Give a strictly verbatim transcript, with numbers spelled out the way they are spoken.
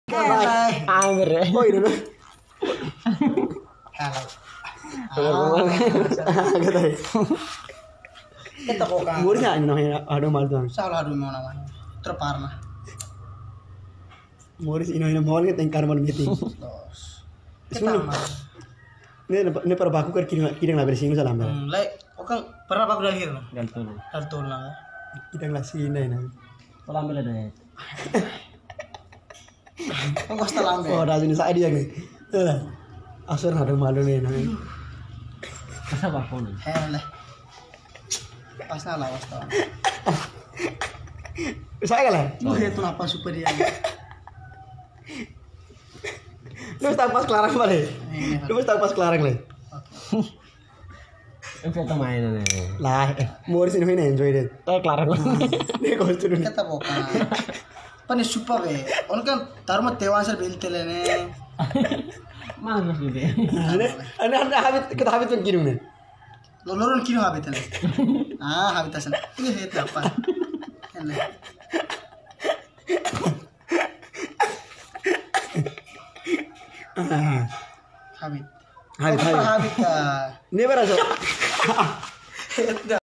Angger ya. Oh ini dulu. Kalau Agak tahu. kita kok kan. Murid nggak ini namanya ada malu tuh. Salah aduh mau namanya. Terparna. Murid ini namanya mau kita ingkar malam meeting. Terus. Kita Semua. mah. Ini ini para baku kan kiri kiri nggak bersih salam ber. Hmm, lek okan pernah aku dalhir no. Gantul. Daltul lah. Kita nggak sih ini nah. Kalau ambil ada. Kok kos talambe. Oh ada sini saya dia nih. Eh, asal ada malu nih nah. Masa bakon. Hele. Pas lah was tahu. Saya lah. Wah itu apa super dia. Lu tahu pas kelarang balik. Lu tahu pas kelarang lah. Itu tuh main nih. Lah, eh, Murid ini enjoy deh. Eh kelarang. Ini kostum ini. Kita bukan. Pani super be. On kan taruh mah tewan ser biltele ne. Mana gitu. Ini, ini anda habit kita habit pun kirim nih. Lolorun kilo habit ne. Ah habit asan. Ini het apa? Hele. Habit. Habit Apa habit. habit ka? Ini berasa. Het